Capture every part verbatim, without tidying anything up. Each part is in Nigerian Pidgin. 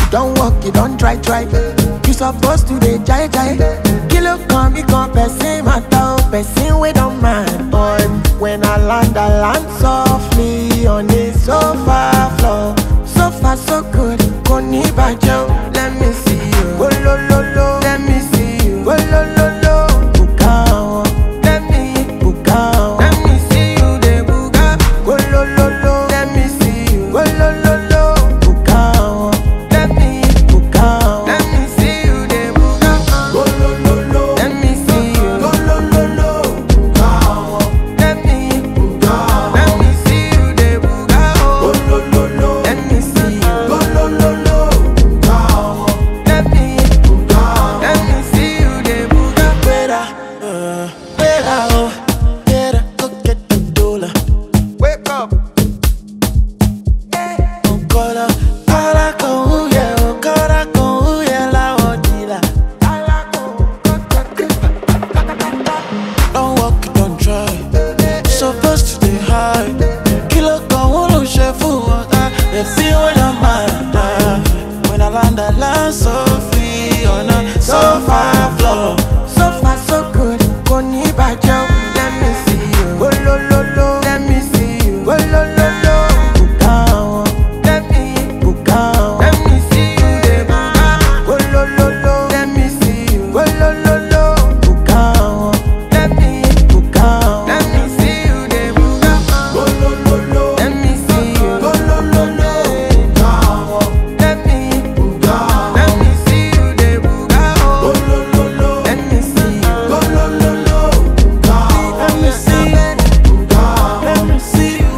don't walk, you don't try, try. You supposed to be jai jai. Kilo come, me come, person matter, person we don't mind. Boy, when I land, I land softly on the sofa floor. So far, so good. Koni bajo, let me see you. Oh lo lo lo, let me see you. Oh lo lo lo, bukao, let me bukao. Let me see you, de buka. Oh lo lo lo, let me see you. Oh lo lo lo, bukao, let me bukao. Let me see you, de buka. Oh lo lo lo, let me see you. Oh lo lo lo, bukao, let me bukao. Let me see you, de buka. Oh lo lo lo, let me see you. Oh lo lo lo, bukao, let me bukao. Let me see you, de buka. Better, uh, better, oh, better go get the dollar. Wake up. Okora, para con huye, okora con huye la odila. Don't walk, don't try. Supposed to stay high. Kilo con uno chef water. They feel when I'm mad. When I land, I land so free on a sofa floor. So far, so good. Koni bajo, let me see you. Oh lo lo lo, let me see you. Oh lo lo lo, bukao, let me bukao. Let me see you, de buka. Oh lo lo lo, let me see you. Oh lo lo lo, bukao, let me bukao. Let me see you, de buka. Oh lo lo lo, let me see you. Oh lo lo lo, bukao, let me bukao. Let me see you, de buka. Oh lo lo lo, let me see you. Oh lo lo lo, bukao. Let me see you, bukao. Let me see you.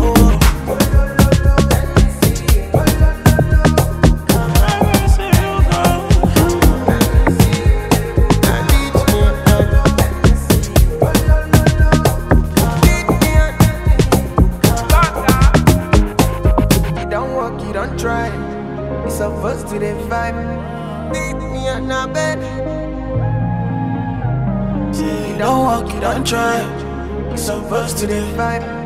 You don't walk, you don't try. You supposed to the vibe. Beat me on a bed. You don't walk, you don't try. You supposed to the vibe.